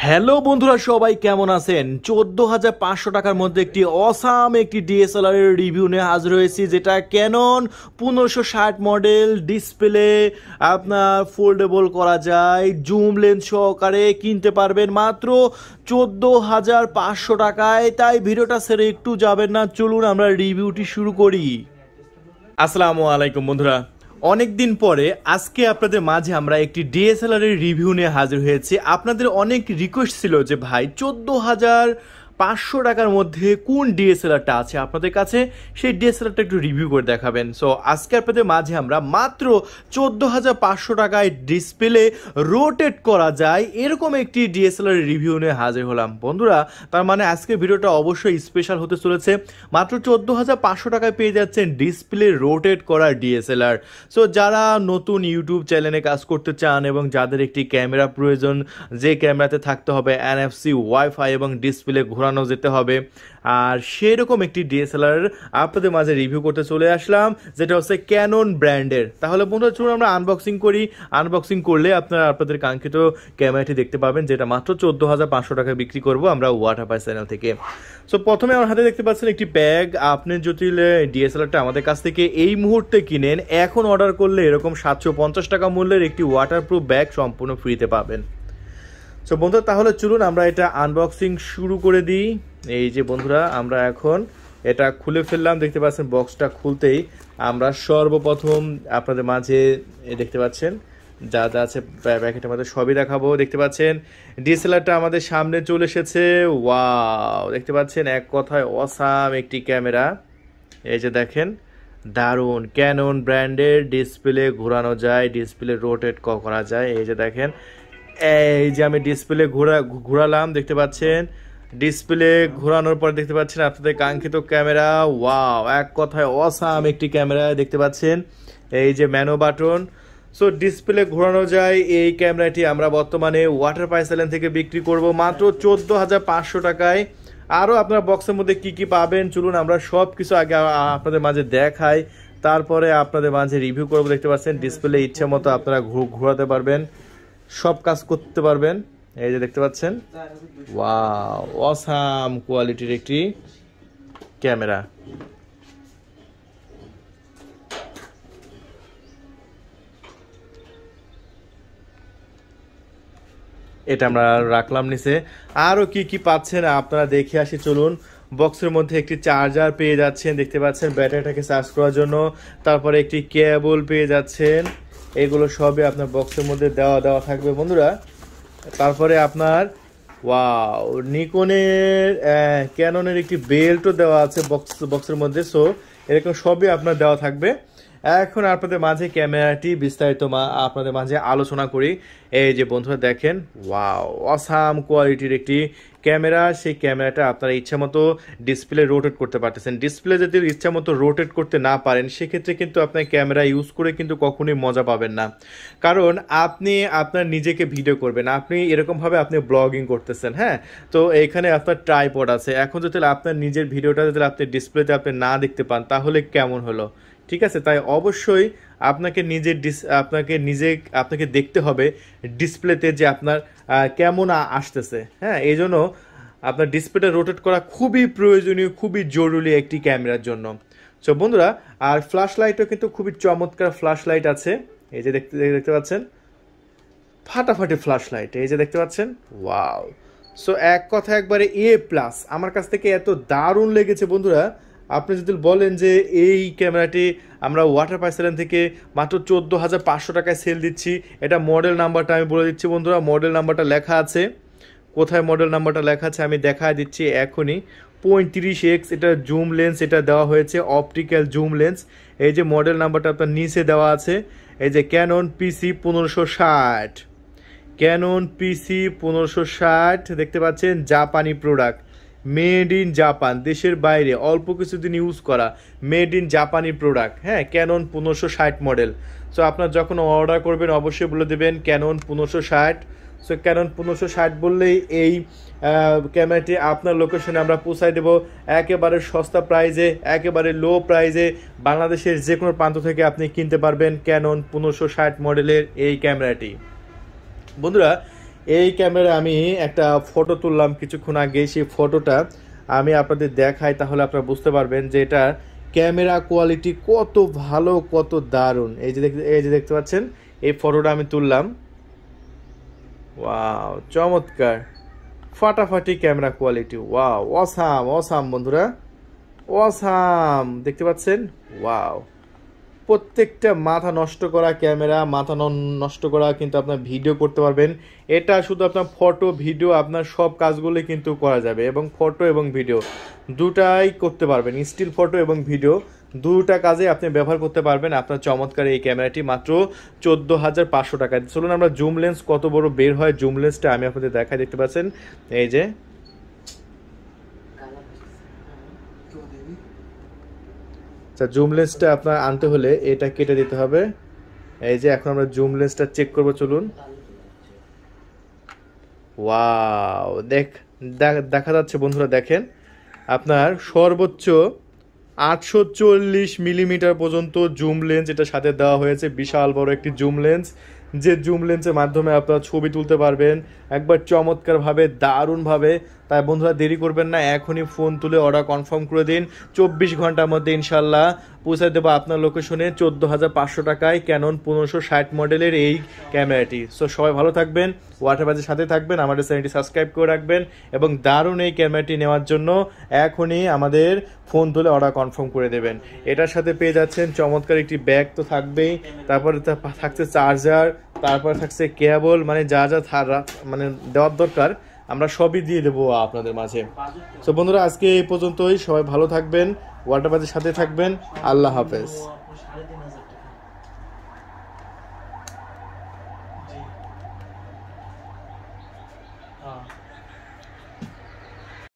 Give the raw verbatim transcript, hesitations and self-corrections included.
Hello বন্ধুরা, সবাই কেমন আছেন? চোদ্দ হাজার পাঁচশো টাকার মধ্যে একটি অসাম একটি ডিএসএলআর এর রিভিউ নিয়ে হাজির হয়েছি, যেটা ক্যানন পনেরোশো ষাট মডেল। ডিসপ্লে আপনার ফোল্ডেবল করা যায়, জুম লেন্স সহকারে কিনতে পারবেন মাত্র চোদ্দ হাজার পাঁচশো টাকায়। তাই ভিডিওটা ছেড়ে একটু যাবেন না, চলুন আমরা রিভিউটি শুরু করি। আসসালামু আলাইকুম বন্ধুরা, অনেকদিন পরে আজকে আপনাদের মাঝে আমরা একটি ডিএসএলআর এর রিভিউ নিয়ে হাজির হয়েছি। আপনাদের অনেক রিকোয়েস্ট ছিল যে ভাই চোদ্দ হাজার পাঁচশো টাকার মধ্যে কোন ডিএসএলআরটা আছে আপনাদের কাছে, সেই ডিএসএলআরটা একটু রিভিউ করে দেখাবেন। সো আজকে আপনাদের মাঝে আমরা মাত্র চোদ্দ হাজার পাঁচশো টাকায় ডিসপ্লে রোটেট করা যায় এরকম একটি ডিএসএলআর রিভিউ নিয়ে হাজির হলাম বন্ধুরা। তার মানে আজকের ভিডিওটা অবশ্যই স্পেশাল হতে চলেছে। মাত্র চোদ্দ হাজার পাঁচশো টাকায় পেয়ে যাচ্ছেন ডিসপ্লে রোটেট করা ডিএসএলআর। সো যারা নতুন ইউটিউব চ্যানেলে কাজ করতে চান এবং যাদের একটি ক্যামেরা প্রয়োজন, যে ক্যামেরাতে থাকতে হবে এনএফসি, ওয়াইফাই এবং ডিসপ্লে ঘোরানো যেতে হবে, আর সেরকম একটি ডিএসএলআর আপনাদের মাঝে রিভিউ করতে চলে আসলাম, যেটা হচ্ছে ক্যানন ব্র্যান্ডের। তাহলে বন্ধুরা চলুন আমরা আনবক্সিং করি। আনবক্সিং করলে আপনারা আপনাদের কাঙ্ক্ষিত ক্যামেরাটি দেখতে পাবেন, যেটা মাত্র চোদ্দ হাজার পাঁচশো টাকায় বিক্রি করবো আমরা ওয়াটারপাই চ্যানেল থেকে। সো প্রথমে আমার হাতে দেখতে পাচ্ছেন একটি ব্যাগ। আপনি যদি ডিএসএলআরটা আমাদের কাছ থেকে এই মুহূর্তে কিনেন, এখন অর্ডার করলে এরকম সাতশো পঞ্চাশ টাকা মূল্যের একটি ওয়াটারপ্রুফ ব্যাগ সম্পূর্ণ ফ্রিতে পাবেন। সো বন্ধুরা তাহলে চলুন আমরা এটা আনবক্সিং শুরু করে দিই। এই যে বন্ধুরা আমরা এখন এটা খুলে ফেললাম, দেখতে পাচ্ছেন বক্সটা খুলতেই আমরা সর্বপ্রথম আপনাদের মাঝে দেখতে পাচ্ছেন যা যা আছে প্যাকেটের মধ্যে সবই দেখাবো। দেখতে পাচ্ছেন ডিএসএলআরটা আমাদের সামনে চলে এসেছে। ওয়াও, দেখতে পাচ্ছেন এক কথায় অসাম একটি ক্যামেরা। এই যে দেখেন, দারুণ ক্যানন ব্র্যান্ডের ডিসপ্লে ঘোরানো যায়, ডিসপ্লে রোটেট করা যায়। এই যে দেখেন, এই যে আমি ডিসপ্লে ঘোরা ঘোরালাম, দেখতে পাচ্ছেন ডিসপ্লে ঘোরানোর পর দেখতে পাচ্ছেন আপনাদের কাঙ্ক্ষিত ক্যামেরা। ওয়াও, এক কথায় অসাম একটি ক্যামেরা। দেখতে পাচ্ছেন এই যে ম্যানো বাটন। সো ডিসপ্লে ঘোরানো যায় এই ক্যামেরাটি আমরা বর্তমানে ওয়াটারপাই চ্যানেল থেকে বিক্রি করব মাত্র চোদ্দ হাজার পাঁচশো টাকায়। আরও আপনার বক্সের মধ্যে কি কি পাবেন চলুন আমরা সব কিছু আগে আপনাদের মাঝে দেখাই, তারপরে আপনাদের মাঝে রিভিউ করবো। দেখতে পাচ্ছেন ডিসপ্লে ইচ্ছে মতো আপনারা ঘোরাতে পারবেন, সব কাজ করতে পারবেন। এই যে দেখতে পাচ্ছেন, ওয়াও অসাম কোয়ালিটির একটি ক্যামেরা। এটা আমরা রাখলাম নিচে। আরও কি কি পাচ্ছেন আপনারা দেখে আসি চলুন। বক্সের মধ্যে একটি চার্জার পেয়ে যাচ্ছেন, দেখতে পাচ্ছেন ব্যাটারিটাকে চার্জ করার জন্য। তারপরে একটি কেবল পেয়ে যাচ্ছেন, এগুলো সবই আপনার বক্সের মধ্যে দেওয়া দেওয়া থাকবে বন্ধুরা। তারপরে আপনার ওয়াও নিকনের ক্যাননের একটি বেল্টও দেওয়া আছে বক্স বক্সের মধ্যে। সো এরকম সবই আপনার দেওয়া থাকবে। এখন আপনাদের মাঝে ক্যামেরাটি বিস্তারিত আপনাদের মাঝে আলোচনা করি। এই যে বন্ধুরা দেখেন, ওয়াও অসাম কোয়ালিটির একটি ক্যামেরা। সেই ক্যামেরাটা আপনারা ইচ্ছা মতো ডিসপ্লে রোটেট করতে পারতেছেন। ডিসপ্লে যদি ইচ্ছা মতো রোটেট করতে না পারেন, সেক্ষেত্রে কিন্তু আপনার ক্যামেরা ইউজ করে কিন্তু কখনোই মজা পাবেন না। কারণ আপনি আপনার নিজেকে ভিডিও করবেন, আপনি এরকমভাবে আপনি ব্লগিং করতেছেন, হ্যাঁ, তো এখানে আপনার ট্রাইপড আছে। এখন যদি আপনার নিজের ভিডিওটা যদি আপনি ডিসপ্লেতে আপনি না দেখতে পান, তাহলে কেমন হলো? ঠিক আছে, তাই অবশ্যই আপনাকে নিজের ডিস আপনাকে নিজে আপনাকে দেখতে হবে ডিসপ্লেতে যে আপনার কেমন আসতেছে, হ্যাঁ। এই জন্য আপনার ডিসপ্লেটা রোটেট করা খুবই প্রয়োজনীয়, খুবই জরুরি একটি ক্যামেরার জন্য। সো বন্ধুরা, আর ফ্ল্যাশ লাইটও কিন্তু খুবই চমৎকার ফ্ল্যাশ লাইট আছে। এই যে দেখতে দেখতে পাচ্ছেন ফাটাফাটি ফ্ল্যাশ লাইট, এই যে দেখতে পাচ্ছেন। ওয়াও, সো এক কথা একবারে এ প্লাস। আমার কাছ থেকে এত দারুণ লেগেছে বন্ধুরা। আপনি যদি বলেন যে এই ক্যামেরাটি আমরা ওয়াটারপাই চ্যানেল থেকে মাত্র চোদ্দ হাজার পাঁচশো টাকায় সেল দিচ্ছি, এটা মডেল নাম্বারটা আমি বলে দিচ্ছি বন্ধুরা। মডেল নাম্বারটা লেখা আছে, কোথায় মডেল নাম্বারটা লেখা আছে আমি দেখা দিচ্ছি এখনই। পঁয়ত্রিশ এক্স এটা জুম লেন্স, এটা দেওয়া হয়েছে অপটিক্যাল জুম লেন্স। এই যে মডেল নাম্বারটা আপনার নিচে দেওয়া আছে। এই যে ক্যানন পিসি পনেরোশো ষাট, ক্যানন পিসি পনেরোশো ষাট দেখতে পাচ্ছেন, জাপানি প্রোডাক্ট, মেড ইন জাপান, দেশের বাইরে অল্প কিছুদিন ইউজ করা, মেড ইন জাপানি প্রোডাক্ট, হ্যাঁ, ক্যানন পনেরোশো ষাট মডেল। সো আপনার যখন অর্ডার করবেন অবশ্যই বলে দেবেন ক্যানন পনেরোশো ষাট। সো ক্যানন পনেরোশো ষাট বললেই এই ক্যামেরাটি আপনার লোকেশনে আমরা পৌঁছাই দেবো একেবারে সস্তা প্রাইজে, একেবারে লো প্রাইজে। বাংলাদেশের যে কোনো প্রান্ত থেকে আপনি কিনতে পারবেন ক্যানন পনেরোশো ষাট মডেলের এই ক্যামেরাটি। বন্ধুরা এই ক্যামেরা আমি একটা ফটো তুললাম কিছুক্ষণ আগে, সেই ফটোটা আমি আপনাদের দেখাই, তাহলে আপনারা বুঝতে পারবেন যে এটা ক্যামেরা কোয়ালিটি কত ভালো, কত দারুণ। এই যে দেখতে এই যে দেখতে পাচ্ছেন, এই ফটোটা আমি তুললাম। ওয়াও, চমৎকার, ফাটাফাটি camera quality. Wow, awesome awesome বন্ধুরা, অসাম, দেখতে পাচ্ছেন? ওয়াও, প্রত্যেকটা মাথা নষ্ট করা ক্যামেরা, মাথা নষ্ট করা কিন্তু আপনার ভিডিও করতে পারবেন। এটা শুধু আপনার ফটো ভিডিও আপনার সব কাজগুলো কিন্তু করা যাবে, এবং ফটো এবং ভিডিও দুটাই করতে পারবেন। স্টিল ফটো এবং ভিডিও দুটা কাজে আপনি ব্যবহার করতে পারবেন আপনার চমৎকার এই ক্যামেরাটি মাত্র চোদ্দো হাজার পাঁচশো টাকায়। চলুন আমরা জুম লেন্স কত বড় বের হয়, জুম লেন্সটা আমি আপনাদের দেখাই। দেখতে পাচ্ছেন এই যে, আচ্ছা, জুম লেন্সটা আপনার আনতে হলে এটা কেটে দিতে হবে। এই যে এখন আমরা জুম লেন্সটা চেক করব, চলুন। ওয়াও, দেখ দেখা যাচ্ছে বন্ধুরা, দেখেন আপনার সর্বোচ্চ আটশো চল্লিশ মিলিমিটার পর্যন্ত জুম লেন্স এটার সাথে দেওয়া হয়েছে। বিশাল বড় একটি জুম লেন্স, যে জুম লেন্সের মাধ্যমে আপনারা ছবি তুলতে পারবেন একবার চমৎকারভাবে, দারুণভাবে। তাই বন্ধুরা দেরি করবেন না, এখনই ফোন তুলে অর্ডার কনফার্ম করে দিন। চব্বিশ ঘন্টার মধ্যে ইনশাল্লাহ পৌঁছে দেবো আপনার লোকেশনে চোদ্দো হাজার পাঁচশো টাকায় ক্যানন পনেরোশো ষাট মডেলের এই ক্যামেরাটি। সো সবাই ভালো থাকবেন, ওয়াটারবাজের সাথে থাকবেন, আমাদের চ্যানেলটি সাবস্ক্রাইব করে রাখবেন, এবং দারুণ এই ক্যামেরাটি নেওয়ার জন্য এখনই আমাদের ফোন তুলে অর্ডার কনফার্ম করে দেবেন। এটার সাথে পেয়ে যাচ্ছেন চমৎকার একটি ব্যাগ তো থাকবেই, তারপরে থাকছে চার্জার, তারপরে থাকছে কেবল, মানে যা যা মানে দেওয়ার দরকার আমরা সবই দিয়ে দেবো আপনাদের মাঝে। তো বন্ধুরা আজকে এই পর্যন্তই, সবাই ভালো থাকবেন, ওয়াটারবাজের সাথে থাকবেন, আল্লাহ হাফেজ।